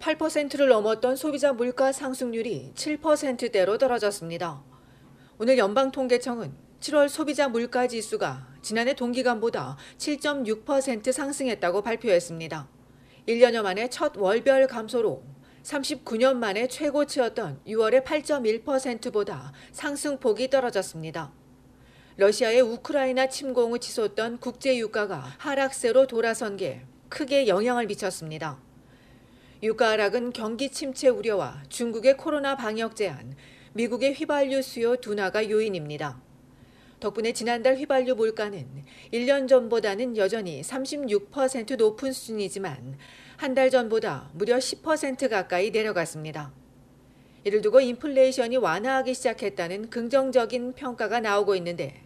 8%를 넘었던 소비자 물가 상승률이 7%대로 떨어졌습니다. 오늘 연방통계청은 7월 소비자 물가 지수가 지난해 동기간보다 7.6% 상승했다고 발표했습니다. 1년여 만에 첫 월별 감소로 39년 만에 최고치였던 6월의 8.1%보다 상승폭이 떨어졌습니다. 러시아의 우크라이나 침공 후 치솟던 국제 유가가 하락세로 돌아선 게 크게 영향을 미쳤습니다. 유가 하락은 경기 침체 우려와 중국의 코로나 방역 제한, 미국의 휘발유 수요 둔화가 요인입니다. 덕분에 지난달 휘발유 물가는 1년 전보다는 여전히 36% 높은 수준이지만 한 달 전보다 무려 10% 가까이 내려갔습니다. 이를 두고 인플레이션이 완화하기 시작했다는 긍정적인 평가가 나오고 있는데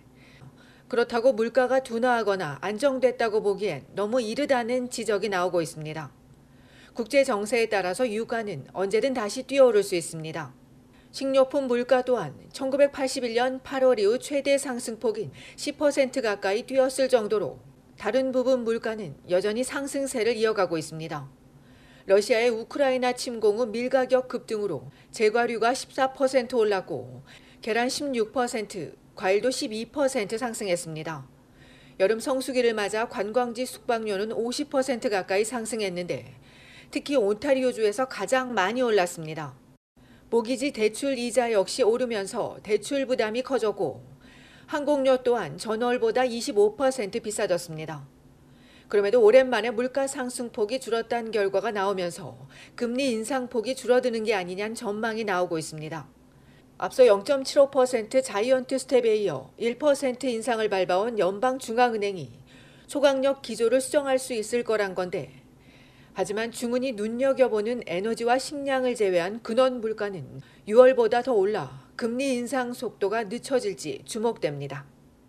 그렇다고 물가가 둔화하거나 안정됐다고 보기엔 너무 이르다는 지적이 나오고 있습니다. 국제 정세에 따라서 유가는 언제든 다시 뛰어오를 수 있습니다. 식료품 물가 또한 1981년 8월 이후 최대 상승폭인 10% 가까이 뛰었을 정도로 다른 부분 물가는 여전히 상승세를 이어가고 있습니다. 러시아의 우크라이나 침공 후 밀 가격 급등으로 제과류가 14% 올랐고 계란 16%, 과일도 12% 상승했습니다. 여름 성수기를 맞아 관광지 숙박료는 50% 가까이 상승했는데 특히 온타리오주에서 가장 많이 올랐습니다. 모기지 대출 이자 역시 오르면서 대출 부담이 커졌고 항공료 또한 전월보다 25% 비싸졌습니다. 그럼에도 오랜만에 물가 상승폭이 줄었다는 결과가 나오면서 금리 인상폭이 줄어드는 게 아니냐는 전망이 나오고 있습니다. 앞서 0.75% 자이언트 스텝에 이어 1% 인상을 밟아온 연방중앙은행이 초강력 기조를 수정할 수 있을 거란 건데 하지만 중은이 눈여겨보는 에너지와 식량을 제외한 근원 물가는 6월보다 더 올라 금리 인상 속도가 늦춰질지 주목됩니다.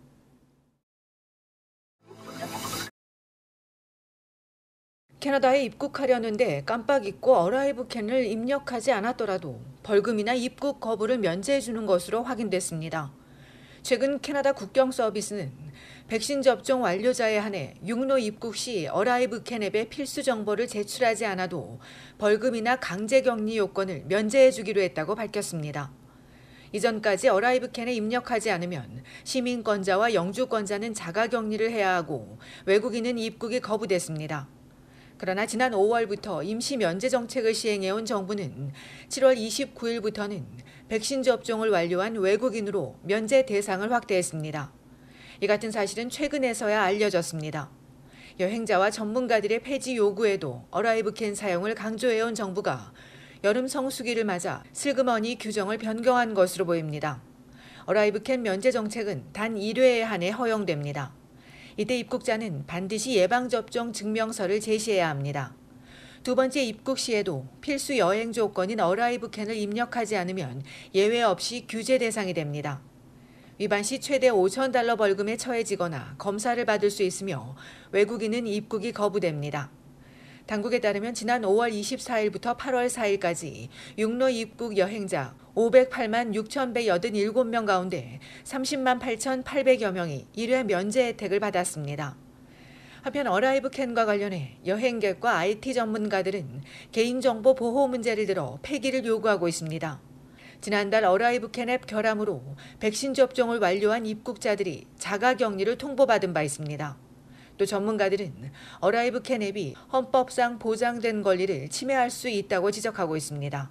캐나다에 입국하려는데 깜빡 잊고 어라이브 캔을 입력하지 않았더라도 벌금이나 입국 거부를 면제해주는 것으로 확인됐습니다. 최근 캐나다 국경 서비스는 백신 접종 완료자에 한해 육로 입국 시 어라이브 캔 앱에 필수 정보를 제출하지 않아도 벌금이나 강제 격리 요건을 면제해주기로 했다고 밝혔습니다. 이전까지 어라이브 캔에 입력하지 않으면 시민권자와 영주권자는 자가격리를 해야 하고 외국인은 입국이 거부됐습니다. 그러나 지난 5월부터 임시 면제 정책을 시행해온 정부는 7월 29일부터는 백신 접종을 완료한 외국인으로 면제 대상을 확대했습니다. 이 같은 사실은 최근에서야 알려졌습니다. 여행자와 전문가들의 폐지 요구에도 어라이브 캔 사용을 강조해온 정부가 여름 성수기를 맞아 슬그머니 규정을 변경한 것으로 보입니다. 어라이브 캔 면제 정책은 단 1회에 한해 허용됩니다. 이때 입국자는 반드시 예방접종 증명서를 제시해야 합니다. 두 번째 입국 시에도 필수 여행 조건인 어라이브 캔을 입력하지 않으면 예외 없이 규제 대상이 됩니다. 위반 시 최대 $5,000 벌금에 처해지거나 검사를 받을 수 있으며 외국인은 입국이 거부됩니다. 당국에 따르면 지난 5월 24일부터 8월 4일까지 육로 입국 여행자 508만 6,187명 가운데 30만 8,800여 명이 1회 면제 혜택을 받았습니다. 한편 어라이브 캔과 관련해 여행객과 IT 전문가들은 개인정보 보호 문제를 들어 폐기를 요구하고 있습니다. 지난달 어라이브 캔 앱 결함으로 백신 접종을 완료한 입국자들이 자가격리를 통보받은 바 있습니다. 또 전문가들은 어라이브 캔 앱이 헌법상 보장된 권리를 침해할 수 있다고 지적하고 있습니다.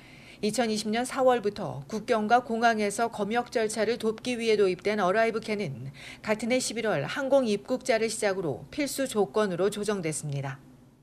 2020년 4월부터 국경과 공항에서 검역 절차를 돕기 위해 도입된 어라이브 캔은 같은 해 11월 항공 입국자를 시작으로 필수 조건으로 조정됐습니다.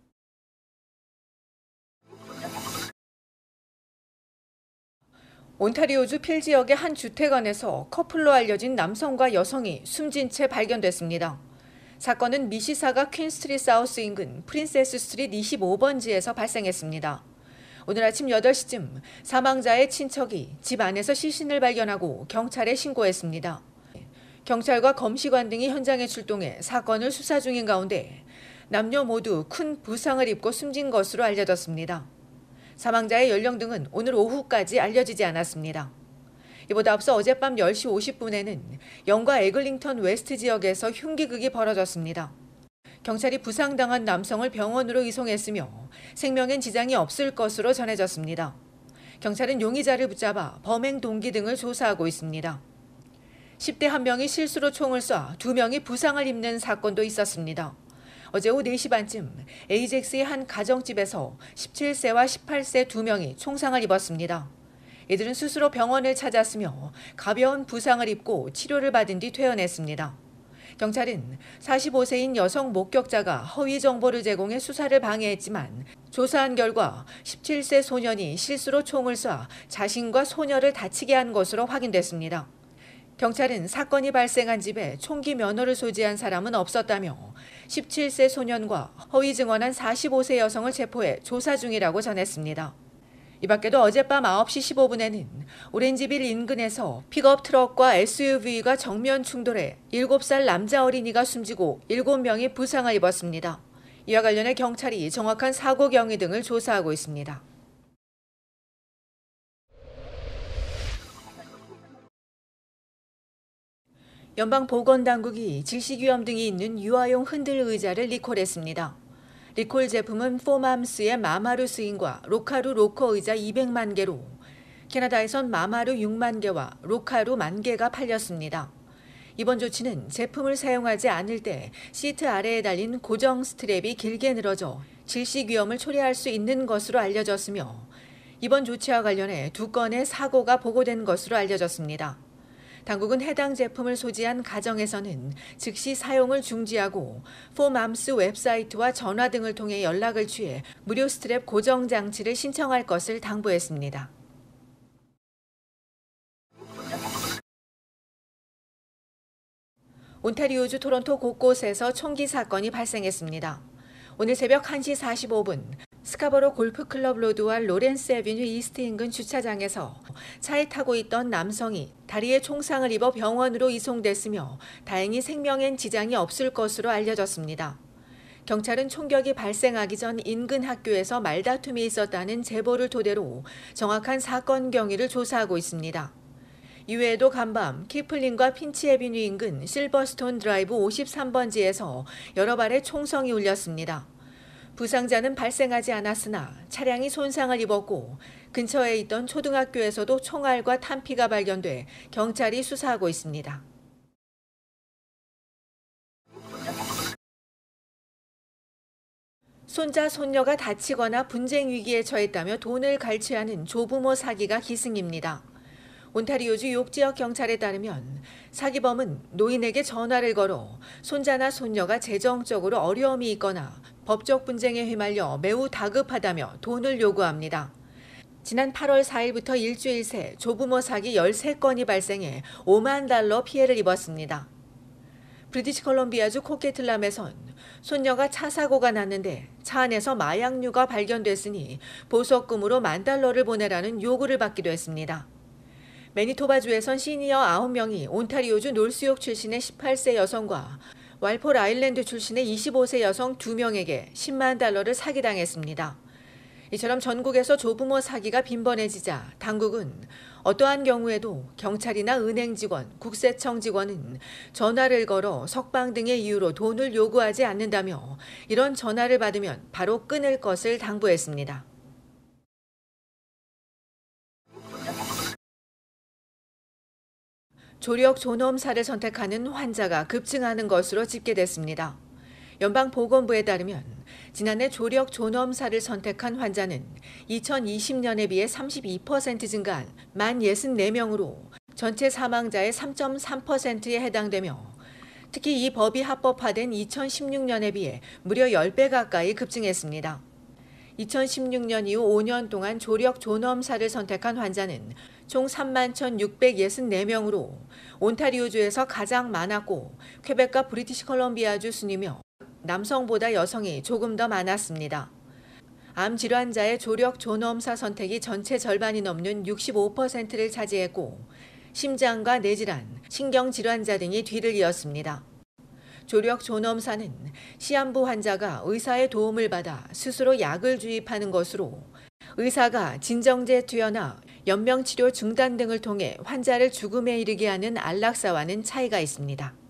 온타리오주 필 지역의 한 주택 안에서 커플로 알려진 남성과 여성이 숨진 채 발견됐습니다. 사건은 미시사가 퀸스트리트 사우스 인근 프린세스 스트리트 25번지에서 발생했습니다. 오늘 아침 8시쯤 사망자의 친척이 집 안에서 시신을 발견하고 경찰에 신고했습니다. 경찰과 검시관 등이 현장에 출동해 사건을 수사 중인 가운데 남녀 모두 큰 부상을 입고 숨진 것으로 알려졌습니다. 사망자의 연령 등은 오늘 오후까지 알려지지 않았습니다. 이보다 앞서 어젯밤 10시 50분에는 영과 에글링턴 웨스트 지역에서 흉기극이 벌어졌습니다. 경찰이 부상당한 남성을 병원으로 이송했으며 생명엔 지장이 없을 것으로 전해졌습니다. 경찰은 용의자를 붙잡아 범행 동기 등을 조사하고 있습니다. 10대 한 명이 실수로 총을 쏴 2명이 부상을 입는 사건도 있었습니다. 어제 오후 4시 반쯤 에이젝스의 한 가정집에서 17세와 18세 2명이 총상을 입었습니다. 이들은 스스로 병원을 찾았으며 가벼운 부상을 입고 치료를 받은 뒤 퇴원했습니다. 경찰은 45세인 여성 목격자가 허위 정보를 제공해 수사를 방해했지만 조사한 결과 17세 소년이 실수로 총을 쏴 자신과 소녀를 다치게 한 것으로 확인됐습니다. 경찰은 사건이 발생한 집에 총기 면허를 소지한 사람은 없었다며 17세 소년과 허위 증언한 45세 여성을 체포해 조사 중이라고 전했습니다. 이 밖에도 어젯밤 9시 15분에는 오렌지빌 인근에서 픽업 트럭과 SUV가 정면 충돌해 7살 남자 어린이가 숨지고 7명이 부상을 입었습니다. 이와 관련해 경찰이 정확한 사고 경위 등을 조사하고 있습니다. 연방보건당국이 질식위험 등이 있는 유아용 흔들 의자를 리콜했습니다. 리콜 제품은 포맘스의 마마루 스윙과 로카루 로커 의자 200만 개로 캐나다에선 마마루 6만 개와 로카루 1만 개가 팔렸습니다. 이번 조치는 제품을 사용하지 않을 때 시트 아래에 달린 고정 스트랩이 길게 늘어져 질식 위험을 초래할 수 있는 것으로 알려졌으며 이번 조치와 관련해 2건의 사고가 보고된 것으로 알려졌습니다. 당국은 해당 제품을 소지한 가정에서는 즉시 사용을 중지하고 포맘스 웹사이트와 전화 등을 통해 연락을 취해 무료 스트랩 고정 장치를 신청할 것을 당부했습니다. 온타리오주 토론토 곳곳에서 총기 사건이 발생했습니다. 오늘 새벽 1시 45분 스카버로 골프클럽 로드와 로렌스 애비뉴 이스트 인근 주차장에서 차에 타고 있던 남성이 다리에 총상을 입어 병원으로 이송됐으며 다행히 생명엔 지장이 없을 것으로 알려졌습니다. 경찰은 총격이 발생하기 전 인근 학교에서 말다툼이 있었다는 제보를 토대로 정확한 사건 경위를 조사하고 있습니다. 이외에도 간밤 키플링과 핀치 애비뉴 인근 실버스톤 드라이브 53번지에서 여러 발의 총성이 울렸습니다. 부상자는 발생하지 않았으나 차량이 손상을 입었고 근처에 있던 초등학교에서도 총알과 탄피가 발견돼 경찰이 수사하고 있습니다. 손자, 손녀가 다치거나 분쟁 위기에 처했다며 돈을 갈취하는 조부모 사기가 기승입니다. 온타리오주 욕지역 경찰에 따르면 사기범은 노인에게 전화를 걸어 손자나 손녀가 재정적으로 어려움이 있거나 법적 분쟁에 휘말려 매우 다급하다며 돈을 요구합니다. 지난 8월 4일부터 일주일 새 조부모 사기 13건이 발생해 5만 달러 피해를 입었습니다. 브리티시 컬럼비아주 코케틀람에선 손녀가 차 사고가 났는데 차 안에서 마약류가 발견됐으니 보석금으로 $10,000를 보내라는 요구를 받기도 했습니다. 매니토바주에선 시니어 9명이 온타리오주 놀스욕 출신의 18세 여성과 왈폴 아일랜드 출신의 25세 여성 2명에게 $10만 사기당했습니다. 이처럼 전국에서 조부모 사기가 빈번해지자 당국은 어떠한 경우에도 경찰이나 은행 직원, 국세청 직원은 전화를 걸어 석방 등의 이유로 돈을 요구하지 않는다며 이런 전화를 받으면 바로 끊을 것을 당부했습니다. 조력 존엄사를 선택하는 환자가 급증하는 것으로 집계됐습니다. 연방보건부에 따르면 지난해 조력 존엄사를 선택한 환자는 2020년에 비해 32% 증가한 64명으로 전체 사망자의 3.3%에 해당되며 특히 이 법이 합법화된 2016년에 비해 무려 10배 가까이 급증했습니다. 2016년 이후 5년 동안 조력 존엄사를 선택한 환자는 총 31,664명으로 온타리오주에서 가장 많았고 퀘벡과 브리티시 컬럼비아주 순이며 남성보다 여성이 조금 더 많았습니다. 암 질환자의 조력 존엄사 선택이 전체 절반이 넘는 65%를 차지했고 심장과 뇌질환, 신경질환자 등이 뒤를 이었습니다. 조력 존엄사는 시한부 환자가 의사의 도움을 받아 스스로 약을 주입하는 것으로 의사가 진정제 투여나 연명치료 중단 등을 통해 환자를 죽음에 이르게 하는 안락사와는 차이가 있습니다.